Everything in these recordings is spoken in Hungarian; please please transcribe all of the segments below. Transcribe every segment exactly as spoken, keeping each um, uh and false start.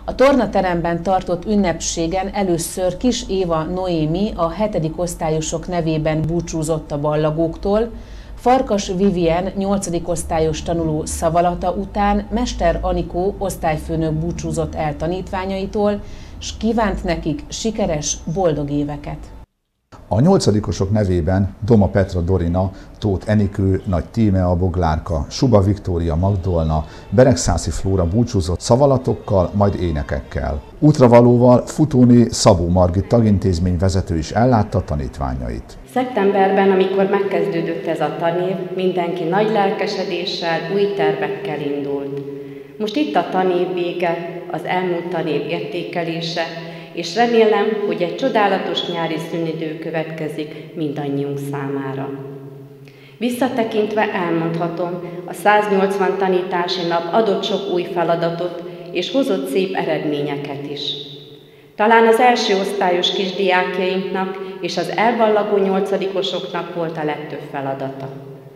A tornateremben tartott ünnepségen először Kis Éva Noémi a hetedik osztályosok nevében búcsúzott a ballagóktól, Farkas Vivien nyolcadik osztályos tanuló szavalata után Mester Anikó osztályfőnök búcsúzott el tanítványaitól, s kívánt nekik sikeres, boldog éveket. A nyolcadikosok nevében Doma Petra Dorina, Tóth Enikő, Nagy Tímea Boglárka, Suba Viktória Magdolna, Beregszászi Flóra búcsúzott szavalatokkal, majd énekekkel. Útravalóval Futóné Szabó Margit tagintézmény vezető is ellátta tanítványait. Szeptemberben, amikor megkezdődött ez a tanév, mindenki nagy lelkesedéssel, új tervekkel indult. Most itt a tanév vége, az elmúlt tanév értékelése, és remélem, hogy egy csodálatos nyári szünidő következik mindannyiunk számára. Visszatekintve elmondhatom, a száznyolcvan tanítási nap adott sok új feladatot, és hozott szép eredményeket is. Talán az első osztályos kisdiákjainknak és az elballagó nyolcadikosoknak volt a legtöbb feladata.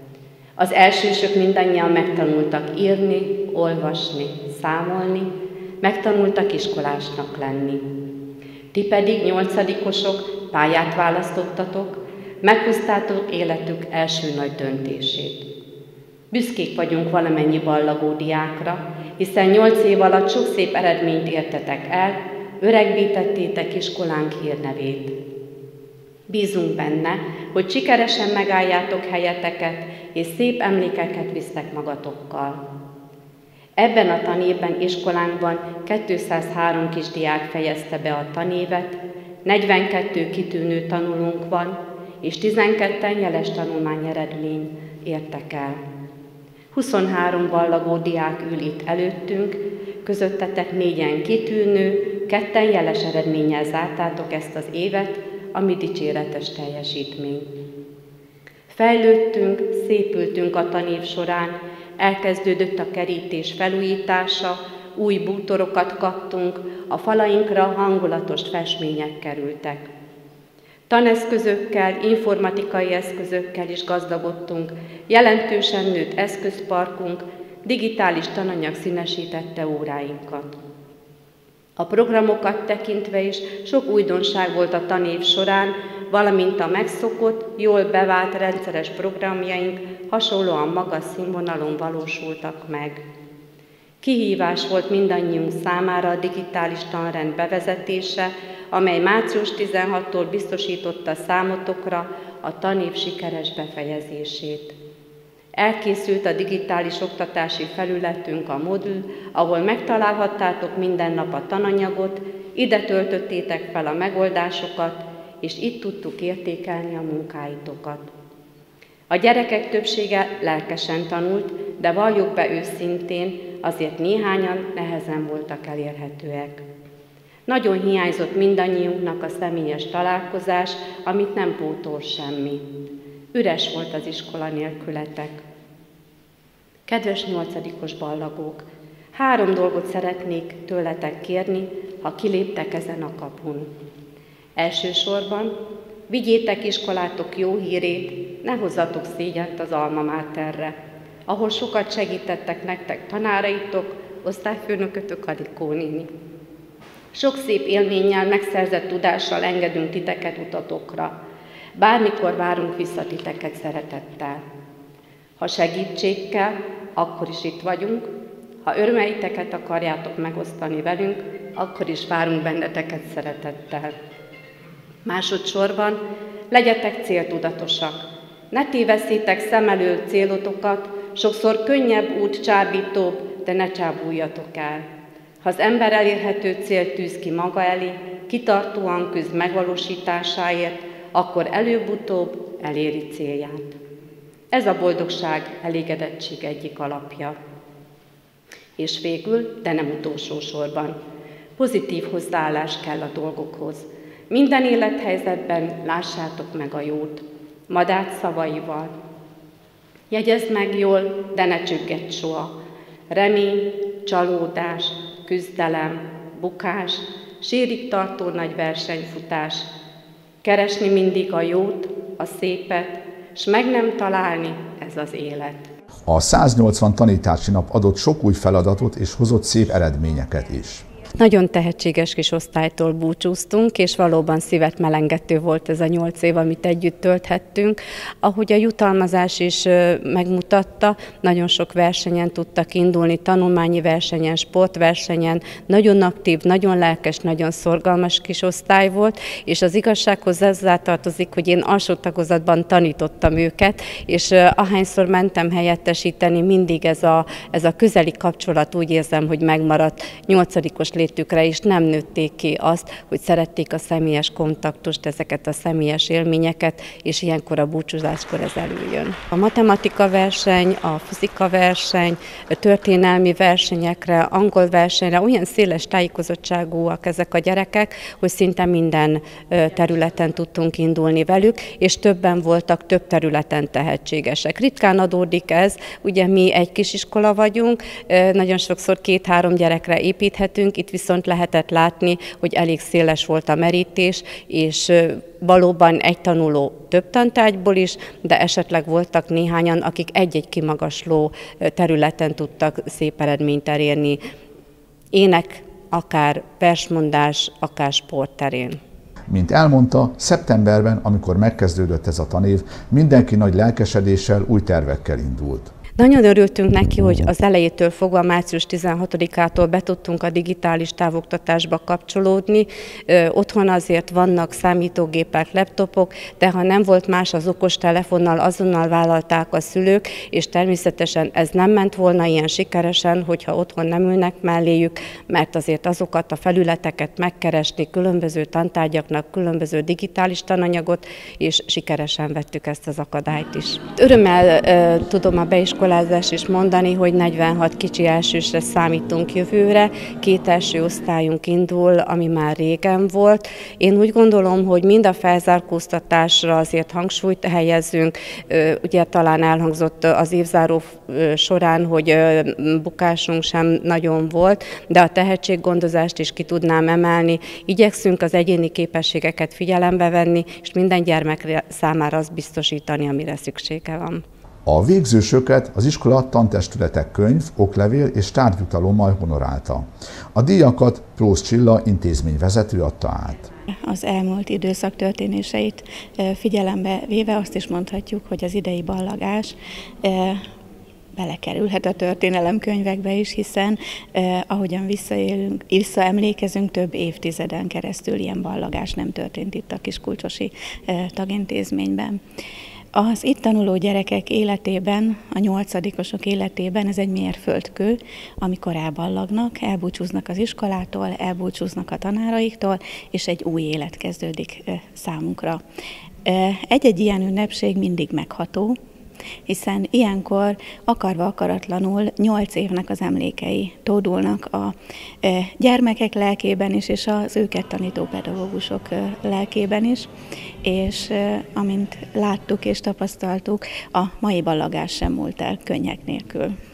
Az elsősök mindannyian megtanultak írni, olvasni, számolni, megtanultak iskolásnak lenni. Ti pedig, nyolcadikosok, pályát választottatok, meghoztátok életük első nagy döntését. Büszkék vagyunk valamennyi ballagó diákra, hiszen nyolc év alatt sok szép eredményt értetek el, öregbítettétek iskolánk hírnevét. Bízunk benne, hogy sikeresen megálljátok helyeteket, és szép emlékeket visztek magatokkal. Ebben a tanévben iskolánkban kétszázhárom kisdiák fejezte be a tanévet, negyvenkettő kitűnő tanulónk van, és tizenketten jeles tanulmányeredmény értek el. huszonhárom ballagó diák ül itt előttünk, közöttetek négyen kitűnő, ketten jeles eredménnyel zártátok ezt az évet, ami dicséretes teljesítmény. Fejlődtünk, szépültünk a tanév során, elkezdődött a kerítés felújítása, új bútorokat kaptunk, a falainkra hangulatos festmények kerültek. Taneszközökkel, informatikai eszközökkel is gazdagodtunk, jelentősen nőtt eszközparkunk, digitális tananyag színesítette óráinkat. A programokat tekintve is sok újdonság volt a tanév során, valamint a megszokott, jól bevált rendszeres programjaink hasonlóan magas színvonalon valósultak meg. Kihívás volt mindannyiunk számára a digitális tanrend bevezetése, amely március tizenhatodikától biztosította számotokra a tanév sikeres befejezését. Elkészült a digitális oktatási felületünk, a modul, ahol megtalálhattátok minden nap a tananyagot, ide töltöttétek fel a megoldásokat, és itt tudtuk értékelni a munkáitokat. A gyerekek többsége lelkesen tanult, de valljuk be őszintén, azért néhányan nehezen voltak elérhetőek. Nagyon hiányzott mindannyiunknak a személyes találkozás, amit nem pótol semmi. Üres volt az iskola nélkületek. Kedves nyolcadikos ballagók, három dolgot szeretnék tőletek kérni, ha kiléptek ezen a kapun. Elsősorban vigyétek iskolátok jó hírét, ne hozzatok szégyent az Alma Materre, ahol sokat segítettek nektek tanáraitok, osztályfőnökötök Anikó néni. Sok szép élménnyel, megszerzett tudással engedünk titeket utatokra. Bármikor várunk vissza titeket szeretettel. Ha segítség kell, akkor is itt vagyunk. Ha örömeiteket akarjátok megosztani velünk, akkor is várunk benneteket szeretettel. Másodszorban legyetek céltudatosak. Ne tévesszétek szem elől célotokat, sokszor könnyebb út csábítóbb, de ne csábuljatok el. Ha az ember elérhető célt tűz ki maga elé, kitartóan küzd megvalósításáért, akkor előbb-utóbb eléri célját. Ez a boldogság, elégedettség egyik alapja. És végül, de nem utolsó sorban, pozitív hozzáállás kell a dolgokhoz. Minden élethelyzetben lássátok meg a jót, Madách szavaival. Jegyezd meg jól, de ne csüggedj soha. Remény, csalódás, küzdelem, bukás, sírig tartó nagy versenyfutás. Keresni mindig a jót, a szépet, s meg nem találni, ez az élet. A száznyolcvan tanítási nap adott sok új feladatot és hozott szép eredményeket is. Nagyon tehetséges kis osztálytól búcsúztunk, és valóban szívet melengető volt ez a nyolc év, amit együtt tölthettünk. Ahogy a jutalmazás is megmutatta, nagyon sok versenyen tudtak indulni, tanulmányi versenyen, sportversenyen, nagyon aktív, nagyon lelkes, nagyon szorgalmas kis osztály volt, és az igazsághoz hozzátartozik, hogy én alsó tagozatban tanítottam őket, és ahányszor mentem helyettesíteni, mindig ez a, ez a közeli kapcsolat, úgy érzem, hogy megmaradt nyolcadikos létükre is, nem nőtték ki azt, hogy szerették a személyes kontaktust, ezeket a személyes élményeket, és ilyenkor a búcsúzáskor ez előjön. A matematika verseny, a fizika verseny, a történelmi versenyekre, angol versenyre olyan széles tájékozottságúak ezek a gyerekek, hogy szinte minden területen tudtunk indulni velük, és többen voltak több területen tehetségesek. Ritkán adódik ez, ugye mi egy kisiskola vagyunk, nagyon sokszor két-három gyerekre építhetünk, itt viszont lehetett látni, hogy elég széles volt a merítés, és valóban egy tanuló több tantárgyból is, de esetleg voltak néhányan, akik egy-egy kimagasló területen tudtak szép eredményt elérni. Ének, akár versmondás, akár sportterén. Mint elmondta, szeptemberben, amikor megkezdődött ez a tanév, mindenki nagy lelkesedéssel, új tervekkel indult. Nagyon örültünk neki, hogy az elejétől fogva március tizenhatodikától be tudtunk a digitális távoktatásba kapcsolódni. Ö, otthon azért vannak számítógépek, laptopok, de ha nem volt más, az okostelefonnal azonnal vállalták a szülők, és természetesen ez nem ment volna ilyen sikeresen, hogyha otthon nem ülnek melléjük, mert azért azokat a felületeket megkeresni különböző tantárgyaknak, különböző digitális tananyagot, és sikeresen vettük ezt az akadályt is. Örömmel ö, tudom a beiskolát is mondani, hogy negyvenhat kicsi elsősre számítunk jövőre, két első osztályunk indul, ami már régen volt. Én úgy gondolom, hogy mind a felzárkóztatásra azért hangsúlyt helyezzünk, ugye talán elhangzott az évzáró során, hogy bukásunk sem nagyon volt, de a tehetséggondozást is ki tudnám emelni. Igyekszünk az egyéni képességeket figyelembe venni, és minden gyermek számára azt biztosítani, amire szüksége van. A végzősöket az iskola tantestületek könyv, oklevél és tárgyjutalommal honorálta. A díjakat Prósz Csilla intézményvezető adta át. Az elmúlt időszak történéseit figyelembe véve azt is mondhatjuk, hogy az idei ballagás belekerülhet a történelemkönyvekbe is, hiszen eh, ahogyan visszaélünk, visszaemlékezünk, több évtizeden keresztül ilyen ballagás nem történt itt a Kiskulcsosi eh, tagintézményben. Az itt tanuló gyerekek életében, a nyolcadikosok életében ez egy mérföldkő, amikor elballagnak, elbúcsúznak az iskolától, elbúcsúznak a tanáraiktól, és egy új élet kezdődik eh, számunkra. Eh, egy-egy ilyen ünnepség mindig megható, hiszen ilyenkor akarva akaratlanul nyolc évnek az emlékei tódulnak a gyermekek lelkében is, és az őket tanító pedagógusok lelkében is, és amint láttuk és tapasztaltuk, a mai ballagás sem múlt el könnyek nélkül.